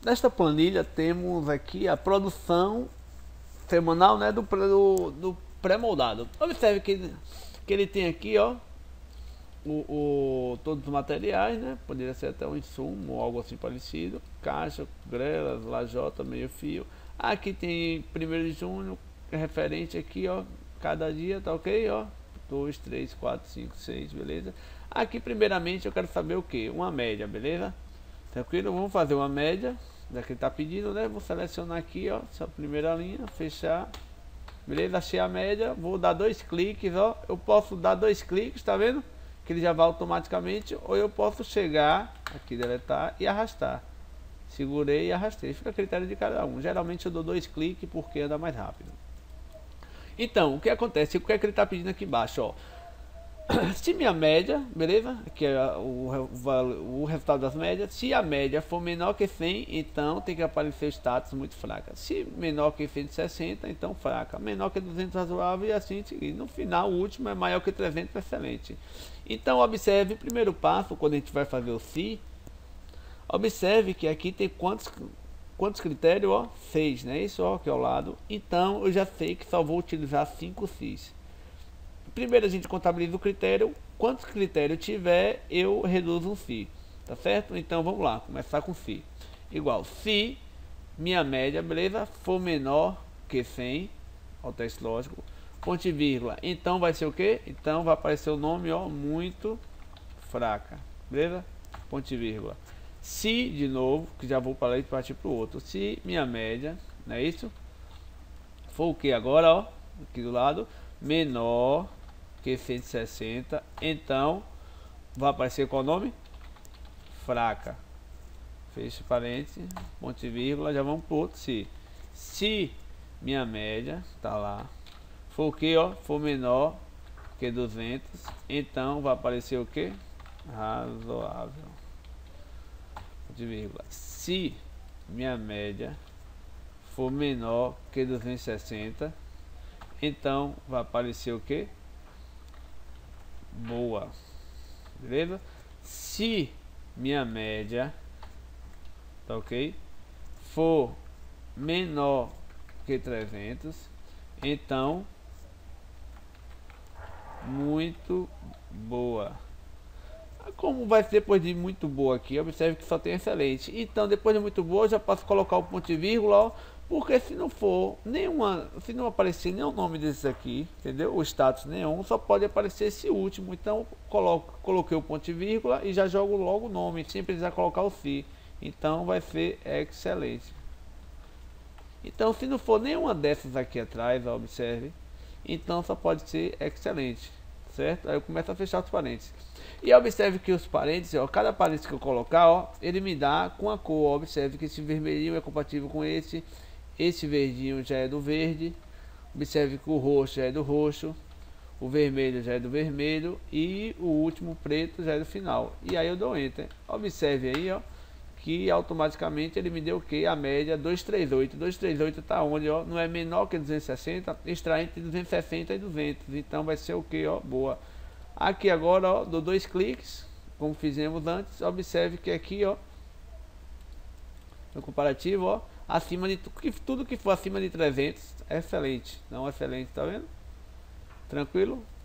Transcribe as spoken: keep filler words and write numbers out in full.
nesta planilha temos aqui a produção semanal, né, do, do, do pré-moldado. Observe que, que ele tem aqui, ó, o, o, todos os materiais, né, poderia ser até um insumo ou algo assim parecido, caixa, grelas, lajota, meio fio. Aqui tem primeiro de junho, referente aqui, ó, cada dia, tá ok, ó, dois, três, quatro, cinco, seis, beleza. Aqui primeiramente eu quero saber o que? Uma média, beleza? Tranquilo? Vamos fazer uma média, já que ele tá pedindo, né? Vou selecionar aqui, ó, essa primeira linha, fechar, beleza? Achei a média, vou dar dois cliques, ó. Eu posso dar dois cliques, tá vendo? Que ele já vai automaticamente, ou eu posso chegar aqui, deletar e arrastar. Segurei e arrastei, fica a critério de cada um. Geralmente eu dou dois cliques porque anda mais rápido. Então, o que acontece? O que é que ele está pedindo aqui embaixo, ó? Se minha média, beleza? Que é o, o, o resultado das médias. Se a média for menor que cem, então tem que aparecer o status muito fraca. Se menor que cento e sessenta, então fraca. Menor que duzentos, razoável, e assim seguir. No final, o último é maior que trezentos, excelente. Então, observe, primeiro passo, quando a gente vai fazer o se, observe que aqui tem quantos, quantos critérios, ó? seis, né? Isso, ó, aqui ao lado. Então, eu já sei que só vou utilizar cinco se's. Primeiro a gente contabiliza o critério, quantos critérios tiver, eu reduzo um se, tá certo? Então vamos lá, começar com se. Igual, se minha média, beleza, for menor que cem, ó, o teste lógico, ponto e vírgula, então vai ser o que? Então vai aparecer o nome, ó, muito fraca, beleza? Ponto e vírgula. Se, de novo, que já vou para lá e partir para o outro, se minha média, não é isso? For o que agora, ó, aqui do lado, menor que cento e sessenta, então vai aparecer qual nome? Fraca. Fecha parênteses, ponto e vírgula, já vamos para o outro se. Se minha média, tá lá, for o que, ó, for menor que duzentos, então vai aparecer o que? Razoável. Ponto e vírgula. Se minha média for menor que duzentos e sessenta, então vai aparecer o que? Boa, beleza? Se minha média, tá ok, for menor que trezentos, então muito boa. Como vai ser depois de muito boa aqui, observe que só tem excelente. Então depois de muito boa eu já posso colocar o ponto e vírgula, ó, porque se não for nenhuma, se não aparecer nenhum nome desses aqui, entendeu? O status nenhum, só pode aparecer esse último. Então coloco, coloquei o ponto e vírgula e já jogo logo o nome, sem precisar colocar o se. Então vai ser excelente. Então se não for nenhuma dessas aqui atrás, ó, observe, então só pode ser excelente, certo? Aí eu começo a fechar os parênteses. E observe que os parênteses, ó, cada parênteses que eu colocar, ó, ele me dá com a cor. Ó, observe que esse vermelhinho é compatível com esse, esse verdinho já é do verde. Observe que o roxo já é do roxo, o vermelho já é do vermelho e o último preto já é do final. E aí eu dou enter. Observe aí, ó, que automaticamente ele me deu o que? A média duzentos e trinta e oito. duzentos e trinta e oito está onde, ó? Não é menor que duzentos e sessenta, está entre duzentos e sessenta e duzentos. Então vai ser o que, ó? Boa. Aqui agora, ó, dou dois cliques, como fizemos antes. Observe que aqui, ó, no comparativo, ó, acima de tudo que, tudo que for acima de trezentos é excelente. Não excelente, tá vendo? Tranquilo?